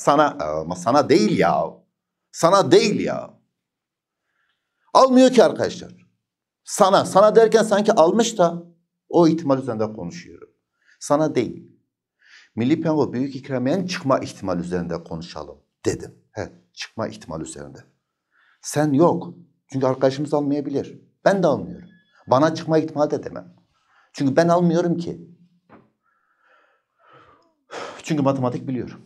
Sana ama sana değil ya. Sana değil ya. Almıyor ki arkadaşlar. Sana derken sanki almış da o ihtimal üzerinde konuşuyorum. Sana değil. Milli Piyango büyük ikramiyenin çıkma ihtimal üzerinde konuşalım dedim. Çıkma ihtimal üzerinde. Sen yok. Çünkü arkadaşımız almayabilir. Ben de almıyorum. Bana çıkma ihtimali de demem. Çünkü ben almıyorum ki. Çünkü matematik biliyorum.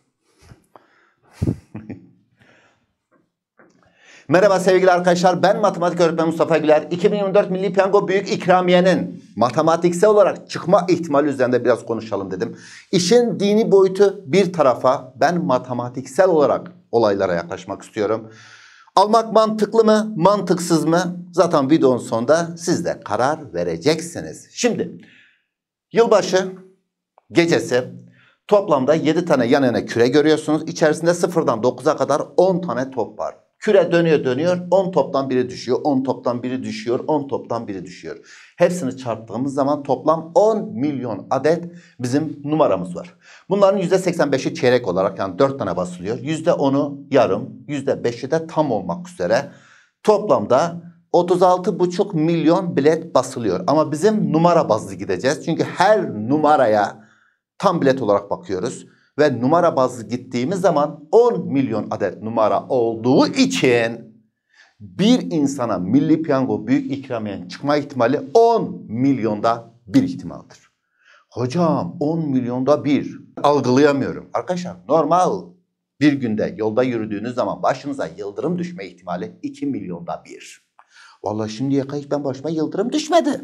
Merhaba sevgili arkadaşlar, ben matematik öğretmeni Mustafa Güler. 2024 Milli Piyango Büyük İkramiye'nin matematiksel olarak çıkma ihtimali üzerinde biraz konuşalım dedim. İşin dini boyutu bir tarafa, ben matematiksel olarak olaylara yaklaşmak istiyorum. Almak mantıklı mı, mantıksız mı? Zaten videonun sonunda siz de karar vereceksiniz. Şimdi yılbaşı gecesi toplamda 7 tane yan yana küre görüyorsunuz. İçerisinde 0'dan 9'a kadar 10 tane top var. Küre dönüyor, 10 toptan biri düşüyor, 10 toptan biri düşüyor, 10 toptan biri düşüyor. Hepsini çarptığımız zaman toplam 10 milyon adet bizim numaramız var. Bunların %85'i çeyrek olarak, yani 4 tane basılıyor. %10'u yarım, %5'i de tam olmak üzere. Toplamda 36,5 milyon bilet basılıyor. Ama bizim numara bazlı gideceğiz. Çünkü her numaraya tam bilet olarak bakıyoruz. Ve numara bazlı gittiğimiz zaman 10 milyon adet numara olduğu için bir insana Milli Piyango Büyük İkramiye'nin çıkma ihtimali 10 milyonda bir ihtimaldir. Hocam 10 milyonda bir. Algılayamıyorum. Arkadaşlar normal bir günde yolda yürüdüğünüz zaman başınıza yıldırım düşme ihtimali 2 milyonda bir. Vallahi şimdiye kadar hiç ben başıma yıldırım düşmedi.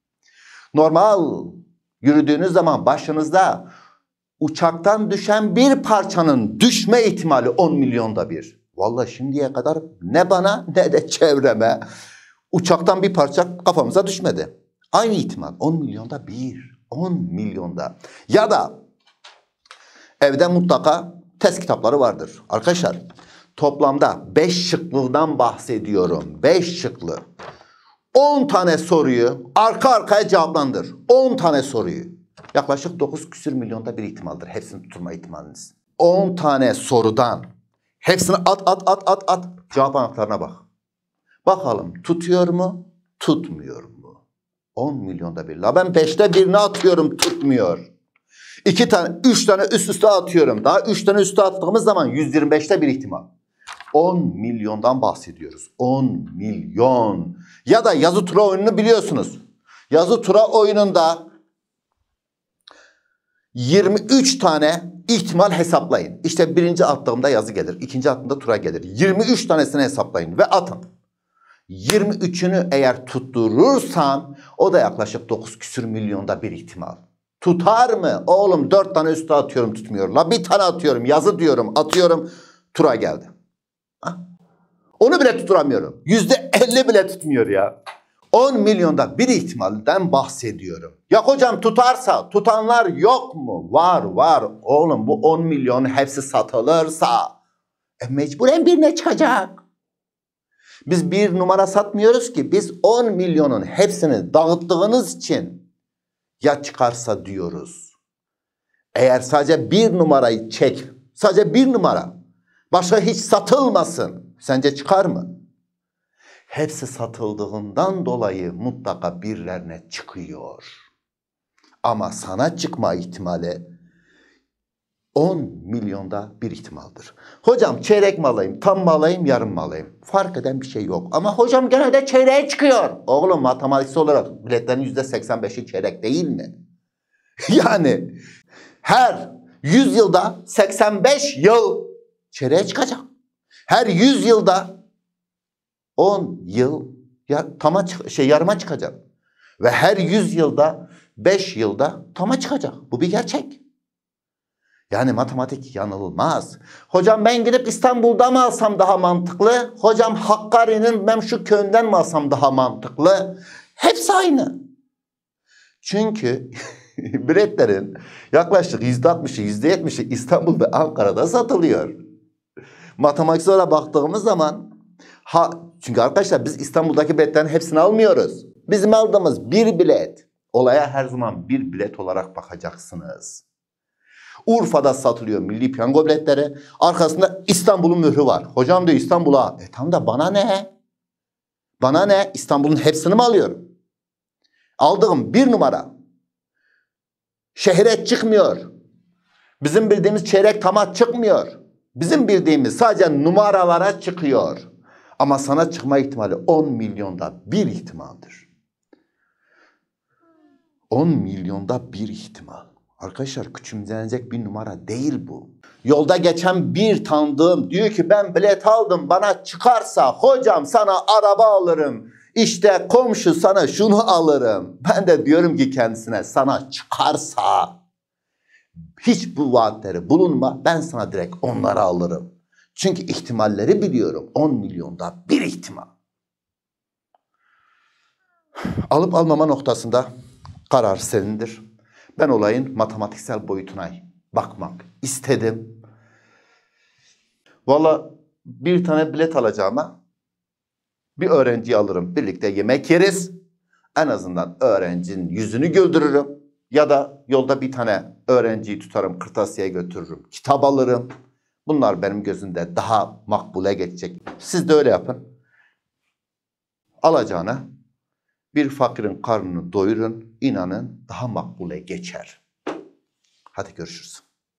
Normal yürüdüğünüz zaman başınızda uçaktan düşen bir parçanın düşme ihtimali 10 milyonda bir. Vallahi şimdiye kadar ne bana ne de çevreme uçaktan bir parça kafamıza düşmedi. Aynı ihtimal 10 milyonda bir. 10 milyonda. Ya da evde mutlaka test kitapları vardır. Arkadaşlar toplamda 5 şıklıdan bahsediyorum. 5 şıklı. 10 tane soruyu arka arkaya cevaplandır. 10 tane soruyu. Yaklaşık 9 küsür milyonda bir ihtimaldir. Hepsini tutturma ihtimaliniz. 10 tane sorudan hepsini at. Cevap anahtarına bak. Bakalım tutuyor mu? Tutmuyor mu? 10 milyonda bir. La ben 5'te birini atıyorum, tutmuyor. 2 tane, 3 tane üst üste atıyorum. Daha 3 tane üste attığımız zaman 125'te bir ihtimal. 10 milyondan bahsediyoruz. 10 milyon. Ya da yazı tura oyununu biliyorsunuz. Yazı tura oyununda 23 tane ihtimal hesaplayın. İşte birinci attığımda yazı gelir. İkinci attığımda tura gelir. 23 tanesini hesaplayın ve atın. 23'ünü eğer tutturursam o da yaklaşık 9 küsür milyonda bir ihtimal. Tutar mı? Oğlum 4 tane üstü atıyorum, tutmuyor. La bir tane atıyorum, yazı diyorum, atıyorum, tura geldi. Ha? Onu bile tutturamıyorum. %50 bile tutmuyor ya. 10 milyonda bir ihtimalden bahsediyorum. Ya hocam tutarsa, tutanlar yok mu? Var. Oğlum bu 10 milyon hepsi satılırsa mecburen birine çıkacak. Biz bir numara satmıyoruz ki. Biz 10 milyonun hepsini dağıttığınız için ya çıkarsa diyoruz. Eğer sadece bir numarayı çek, sadece bir numara, başka hiç satılmasın. Sence çıkar mı? Hepsi satıldığından dolayı mutlaka birilerine çıkıyor. Ama sana çıkma ihtimali 10 milyonda bir ihtimaldir. Hocam çeyrek mi alayım, tam mı alayım, yarım mı alayım? Fark eden bir şey yok. Ama hocam genelde çeyreğe çıkıyor. Oğlum matematiksel olarak biletlerin %85'i çeyrek değil mi? Yani her 100 yılda 85 yıl çeyreğe çıkacak. Her 100 yılda 10 yıl yarıma çıkacak. Ve her 100 yılda 5 yılda tama çıkacak. Bu bir gerçek. Yani matematik yanılmaz. Hocam ben gidip İstanbul'da mı alsam daha mantıklı? Hocam Hakkari'nin ben şu köyünden mi alsam daha mantıklı? Hepsi aynı. Çünkü biletlerin yaklaşık %60'ı %70'i İstanbul ve Ankara'da satılıyor. Matematiksel olarak baktığımız zaman çünkü arkadaşlar biz İstanbul'daki biletlerin hepsini almıyoruz. Bizim aldığımız bir bilet. Olaya her zaman bir bilet olarak bakacaksınız. Urfa'da satılıyor Milli Piyango biletleri. Arkasında İstanbul'un mührü var. Hocam diyor İstanbul'a. Tam da bana ne? Bana ne? İstanbul'un hepsini mi alıyorum? Aldığım 1 numara. Şehre çıkmıyor. Bizim bildiğimiz çeyrek tama çıkmıyor. Bizim bildiğimiz sadece numaralara çıkıyor. Ama sana çıkma ihtimali 10 milyonda 1 ihtimaldir. 10 milyonda 1 ihtimal. Arkadaşlar küçümsenecek bir numara değil bu. Yolda geçen bir tanıdığım diyor ki ben bilet aldım, bana çıkarsa hocam sana araba alırım. İşte komşu sana şunu alırım. Ben de diyorum ki kendisine sana çıkarsa hiç bu vaatleri bulunma, ben sana direkt onları alırım. Çünkü ihtimalleri biliyorum. 10 milyonda 1 ihtimal. Alıp almama noktasında karar senindir. Ben olayın matematiksel boyutuna bakmak istedim. Valla bir tane bilet alacağıma bir öğrenciyi alırım. Birlikte yemek yeriz. En azından öğrencinin yüzünü güldürürüm. Ya da yolda bir tane öğrenciyi tutarım, kırtasiyeye götürürüm, kitap alırım. Bunlar benim gözümde daha makbule geçecek. Siz de öyle yapın. Alacağına bir fakirin karnını doyurun, inanın daha makbule geçer. Hadi görüşürüz.